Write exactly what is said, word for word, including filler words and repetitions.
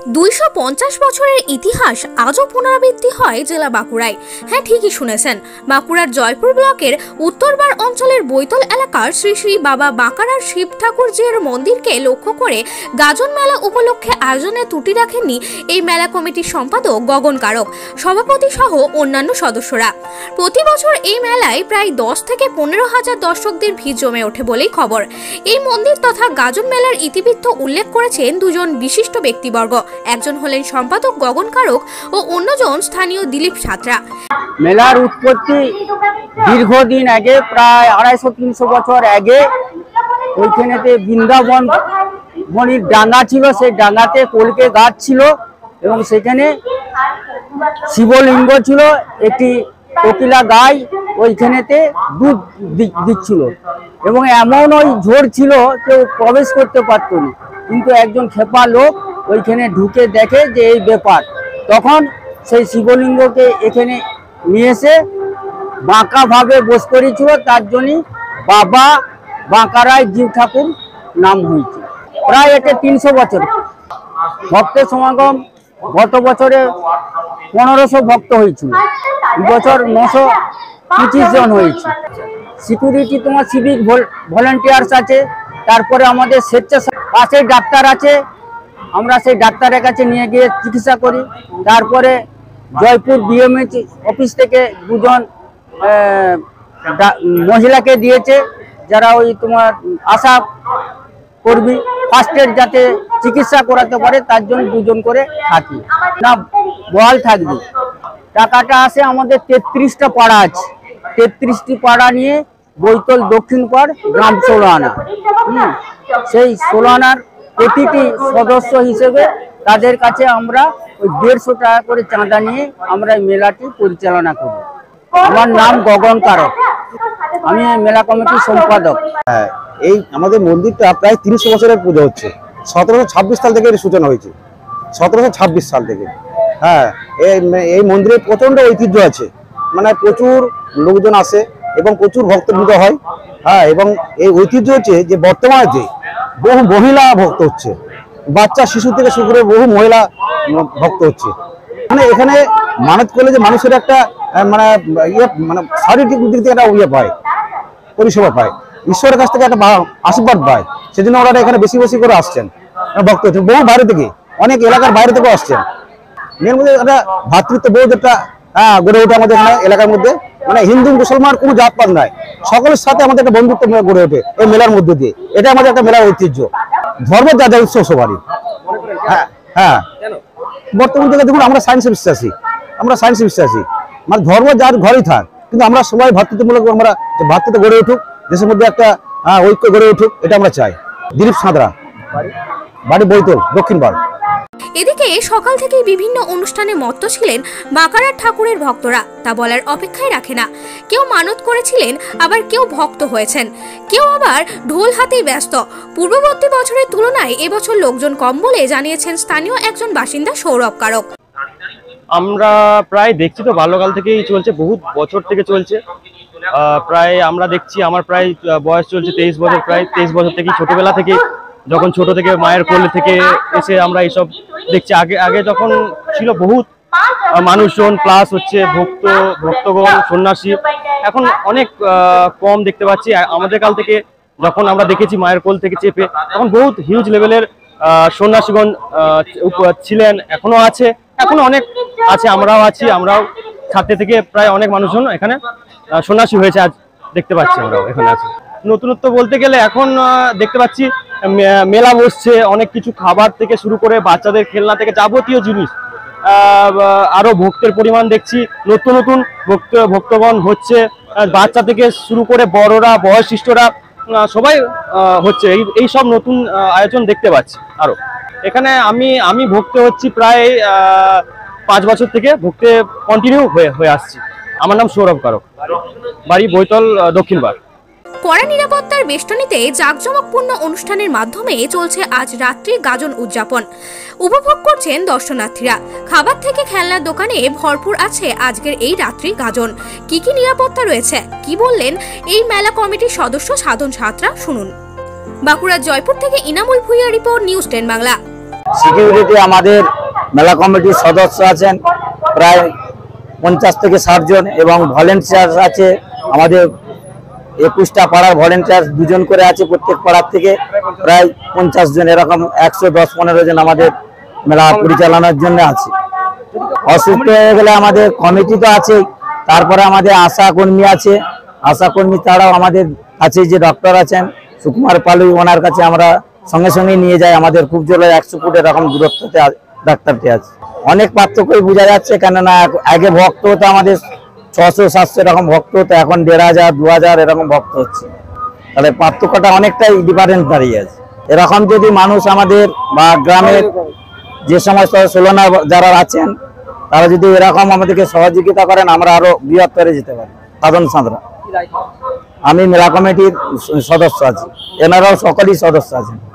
দুইশো পঞ্চাশ বছরের ইতিহাস আজও পুনরাবৃত্তি হয় জেলা বাঁকুড়ায়। হ্যাঁ, ঠিকই শুনেছেন, বাঁকুড়ার জয়পুর ব্লকের উত্তরবার অঞ্চলের বৈতল এলাকার শ্রী শ্রী বাবা বাঁকারার শিব ঠাকুরজির মন্দিরকে লক্ষ্য করে গাজন মেলা উপলক্ষে আয়োজনে ত্রুটি রাখেননি এই মেলা কমিটির সম্পাদক গগন কারক, সভাপতি সহ অন্যান্য সদস্যরা। প্রতি বছর এই মেলায় প্রায় দশ থেকে পনেরো হাজার দর্শকদের ভিড় জমে ওঠে বলেই খবর। এই মন্দির তথা গাজন মেলার ইতিবৃত্ত উল্লেখ করেছেন দুজন বিশিষ্ট ব্যক্তিবর্গ। একজন হলেন সম্পাদক গগন কারক ও অন্যজন স্থানীয় দিলীপ সাঁতরা। মেলার উৎপত্তি দীর্ঘদিন আগে, প্রায় আড়াইশো তিনশো বছর আগে ওইখানেতে বৃন্দাবন মণির ডাঙ্গা ছিল, সেই ডাঙ্গাতে কলকে গাছ ছিল এবং সেখানে শিবলিঙ্গ ছিল, একটি কোকিলা গাই ওইখানেতে দুধ দিচ্ছিল এবং এমন ওই ঝড় ছিল কেউ প্রবেশ করতে পারত না। কিন্তু একজন খেপা লোক ওইখানে ঢুকে দেখে যে এই ব্যাপার, তখন সেই শিবলিঙ্গকে এখানে নিয়ে এসে বাঁকাভাবে বস করেছিল, তার জন্যই বাবা বাঁকারায় জীব ঠাকুর নাম হয়েছে। প্রায় এটা তিনশো বছর ভক্তের সমাগম। গত বছরে পনেরোশো ভক্ত হয়েছিল, বছর নশো পঁচিশ জন হয়েছে। সিকিউরিটি তোমার সিভিক ভলেন্টিয়ার্স আছে, তারপরে আমাদের স্বেচ্ছাসেবক পাশে ডাক্তার আছে, আমরা সেই ডাক্তারের কাছে নিয়ে গিয়ে চিকিৎসা করি। তারপরে জয়পুর বিএমএইচ অফিস থেকে দুজন মহিলাকে দিয়েছে, যারা ওই তোমার আশা কর্মী ফার্স্ট এড যাতে চিকিৎসা করাতে পারে তার জন্য দুজন করে থাকি না, বহাল থাকবে। টাকাটা আসে আমাদের তেত্রিশটা পাড়া আছে, তেত্রিশটি পাড়া নিয়ে বৈতল দক্ষিণ পাড় গ্রাম ষোলো আনা। হম সেই ষোলো আনার প্রতিটি সদস্য হিসেবে তাদের কাছে আমরা ওই দেড়শো টাকা করে চাঁদা নিয়ে আমরা এই মেলাটি পরিচালনা করি। আমার নাম গগন কারক, আমি মেলা কমিটির সম্পাদক। হ্যাঁ, এই আমাদের মন্দিরটা প্রায় তিনশো বছরের পুজো হচ্ছে। সতেরোশো ছাব্বিশ সাল থেকে এর সূচনা হয়েছে, সতেরোশো ছাব্বিশ সাল থেকে। হ্যাঁ, এই মন্দিরে প্রচন্ড ঐতিহ্য আছে, মানে প্রচুর লোকজন আসে এবং প্রচুর ভক্তবৃন্দ হয়। হ্যাঁ, এবং এই ঐতিহ্য হচ্ছে যে বর্তমানে যে বহু মহিলা ভক্ত হচ্ছে, বাচ্চা শিশু থেকে শুরু করে বহু মহিলা ভক্ত হচ্ছে। মানে এখানে মানত করলে যে মানুষের একটা মানে ইয়ে মানে শারীরিক দিক থেকে একটা ইয়ে পায়, পরিষেবা পায়, ঈশ্বরের কাছ থেকে একটা আশীর্বাদ পায়। সেজন্য ওরা এখানে বেশি বেশি করে আসছেন, ভক্ত হচ্ছেন বহু বাইরে থেকে, অনেক এলাকার বাইরে থেকেও আসছেন। এর মধ্যে একটা ভ্রাতৃত্ব বোধ একটা হ্যাঁ গড়ে ওঠে আমাদের এখানে এলাকার মধ্যে। মানে হিন্দু মুসলমান কোনো জাতপাত নাই, সকলের সাথে আমাদের একটা বন্ধুত্ব গড়ে ওঠে এই মেলার মধ্যে দিয়ে। এটা আমাদের একটা মেলার ঐতিহ্য, ধর্মের যা যা উৎসব সবারই। হ্যাঁ হ্যাঁ বর্তমান থেকে দেখুন আমরা সায়েন্সে বিশ্বাসী, আমরা সায়েন্সে বিশ্বাসী, মানে ধর্ম যার ঘরেই থাক, কিন্তু আমরা সবাই ভ্রাতৃত্বমূলক, আমরা ভ্রাতৃত্ব গড়ে উঠুক, দেশের মধ্যে একটা ঐক্য গড়ে উঠুক, এটা আমরা চাই। দিলীপ সাঁতরা, বাড়ি বৈতল, দক্ষিণ পাড়। এদিকে সকাল থেকেই বিভিন্ন অনুষ্ঠানে মত্ত ছিলেন বাঁকারার ঠাকুরের ভক্তরা, তা বলার অপেক্ষায় রাখে না। কেউ মানত করেছিলেন, আবার কেউ ভক্ত হয়েছেন, কেউ আবার ঢোল হাতেই ব্যস্ত। পূর্ববর্তী বছরের তুলনায় এবছর লোকজন কম বলে জানিয়েছেন স্থানীয় একজন বাসিন্দা সৌরভ কারক। আমরা প্রায় দেখছি তো বাল্যকাল থেকেই চলছে, বহু বছর থেকে চলছে। প্রায় আমরা দেখছি, আমার প্রায় বয়স চলছে তেইশ বছর, প্রায় তেইশ বছর থেকে ছোটবেলা থেকে, যখন ছোট থেকে মায়ের কোলে থেকে এসে আমরা এইসব দেখছি। আগে আগে যখন ছিল বহুত মানুষজন প্লাস হচ্ছে ভক্ত ভক্তগণ সন্ন্যাসী, এখন অনেক কম দেখতে পাচ্ছি। আমাদের কাল থেকে যখন আমরা দেখেছি মায়ের কোল থেকে চেপে, তখন বহুত হিউজ লেভেলের সন্ন্যাসীগণ ছিলেন, এখনো আছে, এখনো অনেক আছে, আমরাও আছি। আমরাও ছাত্র থেকে প্রায় অনেক মানুষজন এখানে সন্ন্যাসী হয়েছে, আজ দেখতে পাচ্ছি আমরাও এখানে আছি। নতুনত্ব বলতে গেলে এখন দেখতে পাচ্ছি মেলা বসছে, অনেক কিছু খাবার থেকে শুরু করে বাচ্চাদের খেলনা থেকে যাবতীয় জিনিস, আরো ভক্তের পরিমাণ দেখছি, নতুন নতুন ভক্ত ভক্তগণ হচ্ছে, বাচ্চা থেকে শুরু করে বড়রা বয়োজ্যেষ্ঠরা সবাই হচ্ছে। এই এই সব নতুন আয়োজন দেখতে পাচ্ছি। আরো এখানে আমি আমি ভক্ত হচ্ছি প্রায় পাঁচ বছর থেকে, ভক্তে কন্টিনিউ হয়ে হয়ে আসছি। আমার নাম সৌরভ কারক, বাড়ি বৈতল, দক্ষিণ পাড়। কড়া নিরাপত্তার বেষ্টনীতে জাঁকজমকপূর্ণ অনুষ্ঠানের মাধ্যমে চলছে আজ রাত্রি গাজন উদযাপন। উপভোগ করছেন দর্শনার্থীরা। খাবার থেকে খেলনার দোকানে ভরপুর আছে আজকের এই রাত্রি গাজন। কি কি নিরাপত্তা রয়েছে, কি বললেন এই মেলা কমিটির সদস্য সাধন সাঁতরা, শুনুন। বাঁকুড়ার জয়পুর থেকে Inamul Bhuiyan report, news ten Bangla. Security আমাদের মেলা কমিটির সদস্য আছেন প্রায় পঞ্চাশ থেকে ষাট জন, এবং ভলেন্টিয়ার আছে আমাদের একুশটা পাড়ার ভলেন্টিয়ার দুজন করে আছে প্রত্যেক পাড়ার থেকে, প্রায় পঞ্চাশ জন, এরকম একশো দশ পনেরো জন আমাদের মেলা পরিচালনার জন্য আছে। অসুস্থ হয়ে গেলে আমাদের কমিটি তো আছে, তারপরে আমাদের আশা কর্মী আছে, আশা কর্মী ছাড়াও আমাদের কাছে যে ডক্টর আছেন সুকুমার পালু, ওনার কাছে আমরা সঙ্গে সঙ্গে নিয়ে যাই। আমাদের খুব জোরে একশো ফুট এরকম দূরত্বতে ডাক্তারটি আছে। অনেক পার্থক্যই বোঝা যাচ্ছে, কেননা আগে ভক্ত হতো আমাদের ছশো সাতশো এরকম ভক্ত হতো, এখন দেড় হাজার দু হাজার এরকম ভক্ত হচ্ছে। তাহলে পার্থক্যটা অনেকটাই ডিফারেন্স দাঁড়িয়ে আছে। এরকম যদি মানুষ আমাদের বা গ্রামের যে সমস্ত সোলনা যারা আছেন তারা যদি এরকম আমাদেরকে সহযোগিতা করেন, আমরা আরো বৃহত্তরে যেতে পারি। সাধন সাঁতরা, আমি মেলা কমিটির সদস্য আছি, এনারাও সকলেই সদস্য আছেন।